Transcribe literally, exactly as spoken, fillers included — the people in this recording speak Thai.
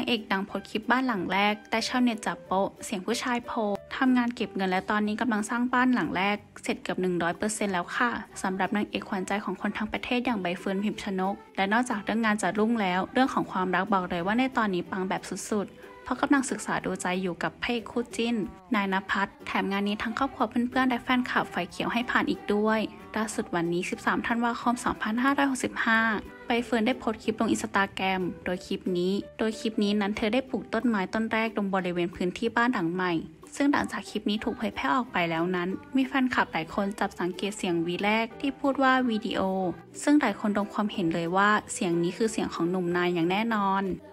างเอกดังโพสต์คลิปบ้านหลังแรกแต่ชาวเน็ตจับโป๊ะเสียงผู้ชายโพสทำงานเก็บเงินและตอนนี้กำลังสร้างบ้านหลังแรกเสร็จเกือบ หนึ่งร้อยเปอร์เซ็นต์ แล้วค่ะสำหรับนางเอกขวัญใจของคนทั้งประเทศอย่างใบเฟิร์น พิมพ์ชนกและนอกจากเรื่องงานจะรุ่งแล้วเรื่องของความรักบอกเลยว่าในตอนนี้ปังแบบสุดๆเพราะกำลังศึกษาดูใจอยู่กับพระเอกคู่จิ้นนายณภัทรแถมงานนี้ทั้งครอบครัวเพื่อนๆและแฟนคลับไฟเขียวให้ผ่านอีกด้วยล่าสุดวันนี้สิบสามธันวาคมสองพันห้าร้อยหกสิบห้าใบเฟิร์นได้โพสต์คลิปลงอินสตาแกรมโดยคลิปนี้โดยคลิปนี้นั้นเธอได้ปลูกต้นไม้ต้นแรกตรงบริเวณพื้นที่บ้านหลังใหม่ซึ่งหลังจากคลิปนี้ถูกเผยแพร่ออกไปแล้วนั้นมีแฟนคลับหลายคนจับสังเกตเสียงวีแรกที่พูดว่าวิดีโอซึ่งหลายคนลงความเห็นเลยว่าเสียงนี้คือเสียงของหนุ่มนายอย่างแน่นอน